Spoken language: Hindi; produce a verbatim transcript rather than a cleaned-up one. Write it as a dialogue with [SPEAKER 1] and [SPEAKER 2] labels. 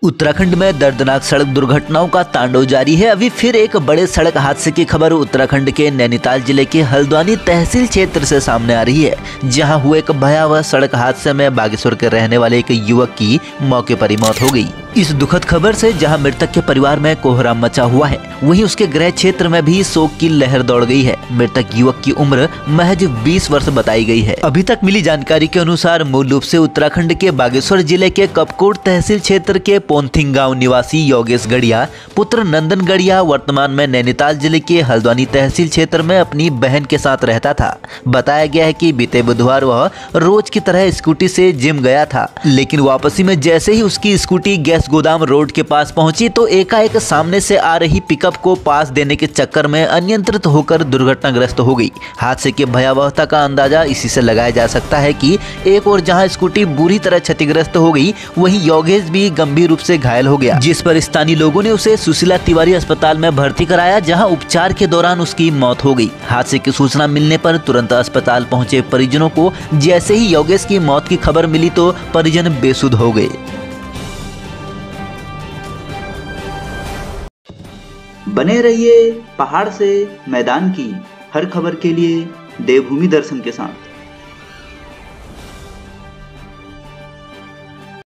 [SPEAKER 1] उत्तराखंड में दर्दनाक सड़क दुर्घटनाओं का तांडव जारी है। अभी फिर एक बड़े सड़क हादसे की खबर उत्तराखंड के नैनीताल जिले के हल्द्वानी तहसील क्षेत्र से सामने आ रही है, जहां हुए एक भयावह सड़क हादसे में बागेश्वर के रहने वाले एक युवक की मौके पर ही मौत हो गई। इस दुखद खबर से जहां मृतक के परिवार में कोहराम मचा हुआ है, वहीं उसके गृह क्षेत्र में भी शोक की लहर दौड़ गई है। मृतक युवक की उम्र महज बीस वर्ष बताई गई है। अभी तक मिली जानकारी के अनुसार मूल रूप से उत्तराखंड के बागेश्वर जिले के कपकोट तहसील क्षेत्र के पोंथिंग गांव निवासी योगेश गढ़िया पुत्र नंदन गढ़िया वर्तमान में नैनीताल जिले के हल्द्वानी तहसील क्षेत्र में अपनी बहन के साथ रहता था। बताया गया है कि बीते बुधवार वह रोज की तरह स्कूटी से जिम गया था, लेकिन वापसी में जैसे ही उसकी स्कूटी गैस गोदाम रोड के पास पहुंची तो एकाएक सामने से आ रही पिकअप को पास देने के चक्कर में अनियंत्रित होकर दुर्घटनाग्रस्त हो गई। हादसे की भयावहता का अंदाजा इसी से लगाया जा सकता है कि एक और जहां स्कूटी बुरी तरह क्षतिग्रस्त हो गई, वहीं योगेश भी गंभीर रूप से घायल हो गया, जिस पर स्थानीय लोगों ने उसे सुशीला तिवारी अस्पताल में भर्ती कराया, जहां उपचार के दौरान उसकी मौत हो गई। हादसे की सूचना मिलने पर तुरंत अस्पताल पहुंचे परिजनों को जैसे ही योगेश की मौत की खबर मिली तो परिजन बेसुध हो गए।
[SPEAKER 2] बने रहिए पहाड़ से मैदान की हर खबर के लिए देवभूमि दर्शन के साथ।